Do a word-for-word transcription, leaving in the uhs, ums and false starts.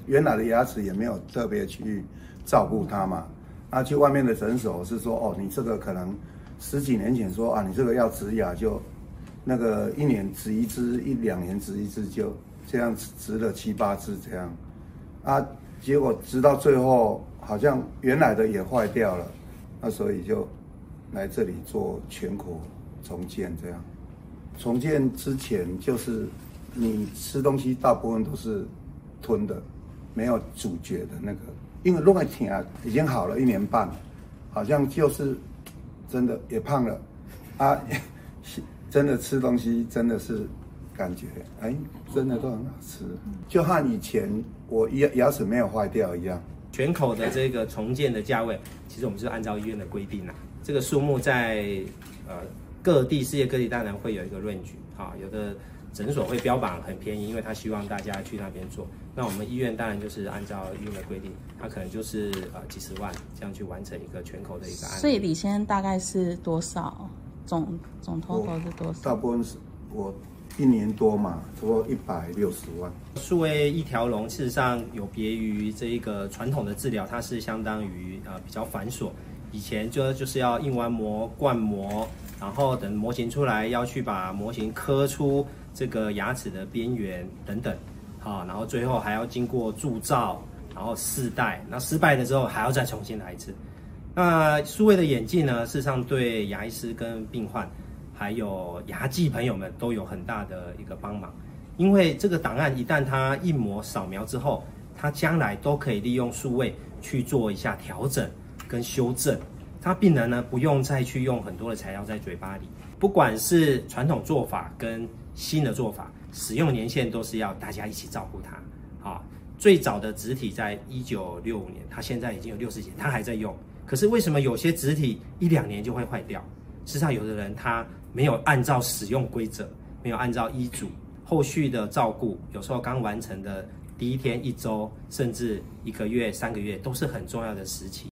原来的牙齿也没有特别去照顾它嘛。那去外面的诊所是说，哦，你这个可能十几年前说啊，你这个要植牙就那个一年植一只，一两年植一只，就这样植了七八只这样。啊，结果直到最后好像原来的也坏掉了，那所以就来这里做全口重建这样。重建之前就是你吃东西大部分都是吞的，没有咀嚼的那个，因为弄个疼已经好了一年半，好像就是真的也胖了啊，真的吃东西真的是感觉哎，真的都很好吃，就和以前我牙牙齿没有坏掉一样。 全口的这个重建的价位，其实我们是按照医院的规定啊，这个数目在呃。各地世界各地当然会有一个论据啊，有的诊所会标榜很便宜，因为他希望大家去那边做。那我们医院当然就是按照医院的规定，它可能就是呃几十万这样去完成一个全口的一个案例。 所以李先生大概是多少？总总 total 是多少？ 大部分是我一年多嘛，差不多一百六十万。 数位一条龙事实上有别于这一个传统的治疗，它是相当于呃比较繁琐。以前就就是要印完模、灌模，然后等模型出来，要去把模型刻出这个牙齿的边缘等等，啊，然后最后还要经过铸造，然后试戴，那失败了之后还要再重新来一次。那数位的演进呢，事实上对牙医师跟病患，还有牙技朋友们都有很大的一个帮忙，因为这个档案一旦它印模扫描之后，它将来都可以利用数位去做一下调整跟修正。他病人呢不用再去用很多的材料在嘴巴里，不管是传统做法跟新的做法，使用年限都是要大家一起照顾它。啊，最早的植体在一九六五年，它现在已经有六十几年，它还在用。可是为什么有些植体一两年就会坏掉？事实上，有的人他没有按照使用规则，没有按照医嘱，后续的照顾，有时候刚完成的第一天、一周，甚至一个月、三个月，都是很重要的时期。